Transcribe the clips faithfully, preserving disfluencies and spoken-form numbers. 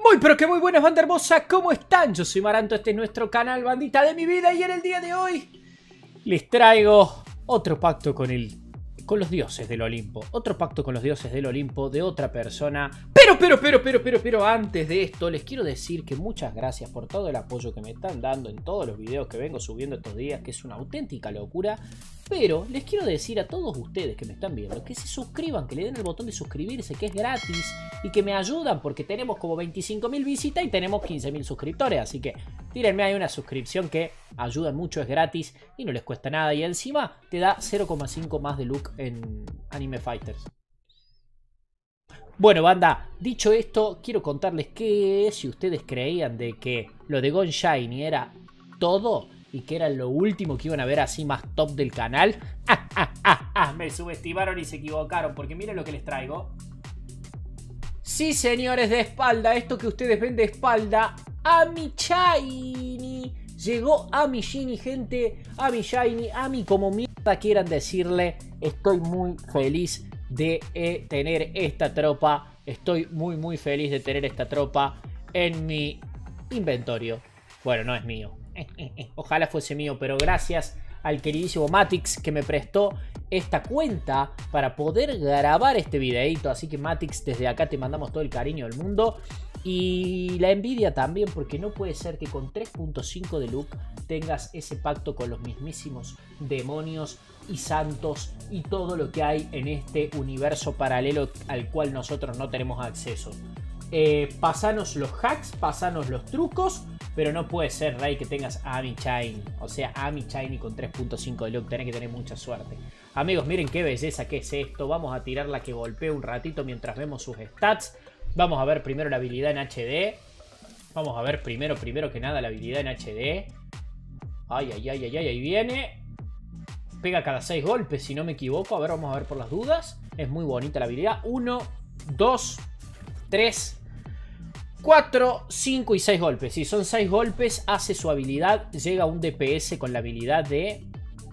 Muy pero que muy buenas, banda hermosa, ¿cómo están? Yo soy Maranto, este es nuestro canal, bandita de mi vida, y en el día de hoy les traigo otro pacto con el... con los dioses del Olimpo. Otro pacto con los dioses del Olimpo de otra persona. Pero, pero, pero, pero, pero, pero antes de esto les quiero decir que muchas gracias por todo el apoyo que me están dando en todos los videos que vengo subiendo estos días, que es una auténtica locura. Pero les quiero decir a todos ustedes que me están viendo que se suscriban, que le den el botón de suscribirse, que es gratis, y que me ayudan porque tenemos como veinticinco mil visitas y tenemos quince mil suscriptores. Así que tírenme ahí una suscripción que ayuda mucho, es gratis y no les cuesta nada. Y encima te da cero coma cinco más de look en Anime Fighters. Bueno, banda, dicho esto, quiero contarles que si ustedes creían de que lo de Gon Shiny era todo y que era lo último que iban a ver así más top del canal, ¡ah, ah, ah, ah! Me subestimaron y se equivocaron, porque miren lo que les traigo. Sí, señores, de espalda, esto que ustedes ven de espalda, Ami Shiny. Llegó Ami Shiny, gente, Ami Shiny, Ami como mierda quieran decirle. Estoy muy feliz de eh, tener esta tropa. Estoy muy muy feliz de tener esta tropa en mi inventorio. Bueno, no es mío. Eh, eh, eh. Ojalá fuese mío, pero gracias al queridísimo Matix que me prestó esta cuenta para poder grabar este videito. Así que Matix, desde acá te mandamos todo el cariño del mundo. Y la envidia también, porque no puede ser que con tres punto cinco de look tengas ese pacto con los mismísimos demonios y santos y todo lo que hay en este universo paralelo al cual nosotros no tenemos acceso. Eh, pasanos los hacks, pasanos los trucos, pero no puede ser, Rey, que tengas Ami Shiny. O sea, Ami Shiny con tres punto cinco de look, tenés que tener mucha suerte. Amigos, miren qué belleza que es esto. Vamos a tirarla que golpee un ratito mientras vemos sus stats. Vamos a ver primero la habilidad en H D. Vamos a ver primero, primero que nada la habilidad en H D. Ay, ay, ay, ay, ay, ahí viene. Pega cada seis golpes, si no me equivoco. A ver, vamos a ver por las dudas. Es muy bonita la habilidad. uno, dos, tres, cuatro, cinco y seis golpes. Si son seis golpes, hace su habilidad. Llega a un D P S con la habilidad de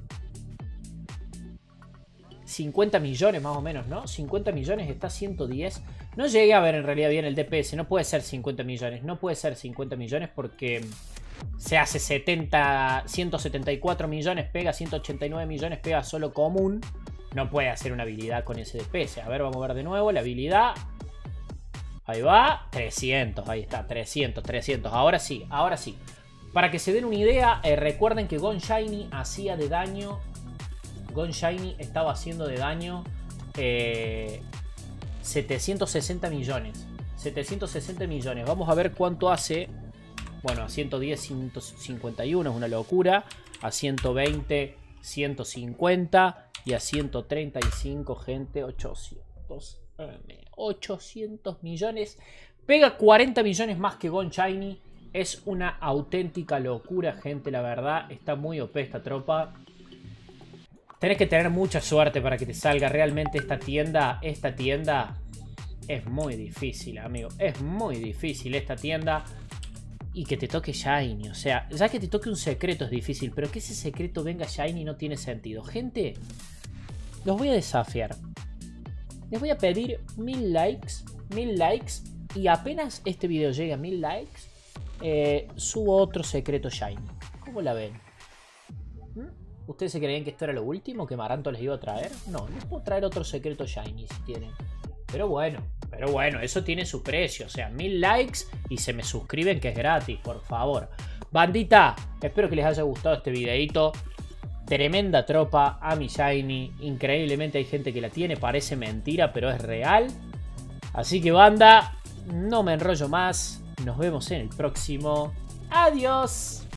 cincuenta millones más o menos, ¿no? cincuenta millones, está a ciento diez. No llegué a ver en realidad bien el D P S. No puede ser cincuenta millones. No puede ser cincuenta millones porque se hace setenta, ciento setenta y cuatro millones, pega ciento ochenta y nueve millones, pega solo común. No puede hacer una habilidad con ese D P S. A ver, vamos a ver de nuevo la habilidad. Ahí va, trescientos, ahí está, trescientos, trescientos. Ahora sí, ahora sí. Para que se den una idea, eh, recuerden que Gon Shiny hacía de daño... Gon Shiny estaba haciendo de daño eh, setecientos sesenta millones. setecientos sesenta millones. Vamos a ver cuánto hace. Bueno, a ciento diez, ciento cincuenta y uno es una locura. A ciento veinte, ciento cincuenta. Y a ciento treinta y cinco, gente, ochocientos. ochocientos millones. Pega cuarenta millones más que Gon Shiny. Es una auténtica locura, gente, la verdad. Está muy O P esta tropa. Tenés que tener mucha suerte para que te salga realmente esta tienda. Esta tienda es muy difícil, amigo. Es muy difícil esta tienda. Y que te toque Shiny. O sea, ya que te toque un secreto es difícil. Pero que ese secreto venga Shiny no tiene sentido. Gente, los voy a desafiar. Les voy a pedir mil likes. Mil likes. Y apenas este video llegue a mil likes, eh, subo otro secreto Shiny. ¿Cómo la ven? ¿Mm? ¿Ustedes se creían que esto era lo último que Maranto les iba a traer? No, les puedo traer otro secreto Shiny si quieren. Pero bueno, pero bueno, eso tiene su precio. O sea, mil likes y se me suscriben, que es gratis, por favor. Bandita, espero que les haya gustado este videito. Tremenda tropa, Ami Shiny. Increíblemente hay gente que la tiene, parece mentira, pero es real. Así que, banda, no me enrollo más. Nos vemos en el próximo. Adiós.